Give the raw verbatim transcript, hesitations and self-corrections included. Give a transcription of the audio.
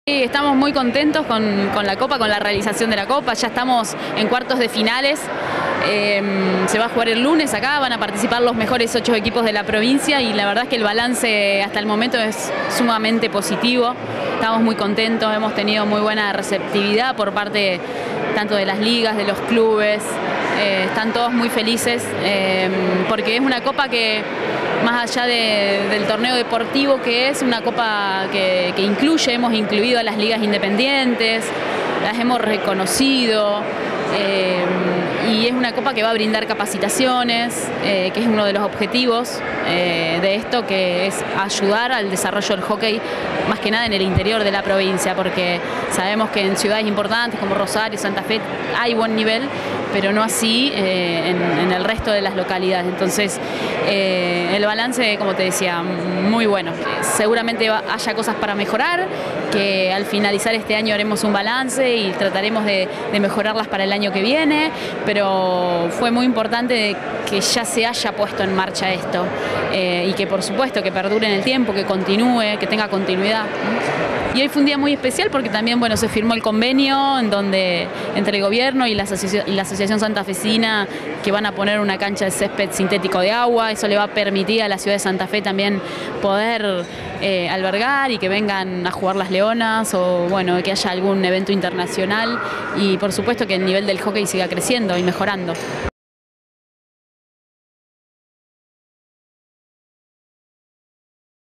Sí, estamos muy contentos con, con la Copa, con la realización de la Copa. Ya estamos en cuartos de finales. Eh, se va a jugar el lunes acá, van a participar los mejores ocho equipos de la provincia y la verdad es que el balance hasta el momento es sumamente positivo. Estamos muy contentos, hemos tenido muy buena receptividad por parte tanto de las ligas, de los clubes. Eh, están todos muy felices eh, porque es una Copa que, más allá de, del torneo deportivo que es, una Copa que, que incluye, hemos incluido a las ligas independientes, las hemos reconocido. Eh, y es una Copa que va a brindar capacitaciones, eh, que es uno de los objetivos eh, de esto, que es ayudar al desarrollo del hockey, más que nada en el interior de la provincia, porque sabemos que en ciudades importantes como Rosario, Santa Fe, hay buen nivel, pero no así eh, en, en el resto de las localidades. Entonces, eh, el balance, como te decía, muy bueno. Seguramente va, haya cosas para mejorar, que al finalizar este año haremos un balance y trataremos de, de mejorarlas para el año que viene, pero fue muy importante que ya se haya puesto en marcha esto eh, y que por supuesto que perdure en el tiempo, que continúe, que tenga continuidad. Y hoy fue un día muy especial porque también, bueno, se firmó el convenio en donde, entre el gobierno y la, asoci y la Asociación Santafesina, que van a poner una cancha de césped sintético de agua. Eso le va a permitir a la ciudad de Santa Fe también poder eh, albergar y que vengan a jugar las Leonas, o bueno, que haya algún evento internacional, y por supuesto que el nivel del hockey siga creciendo y mejorando.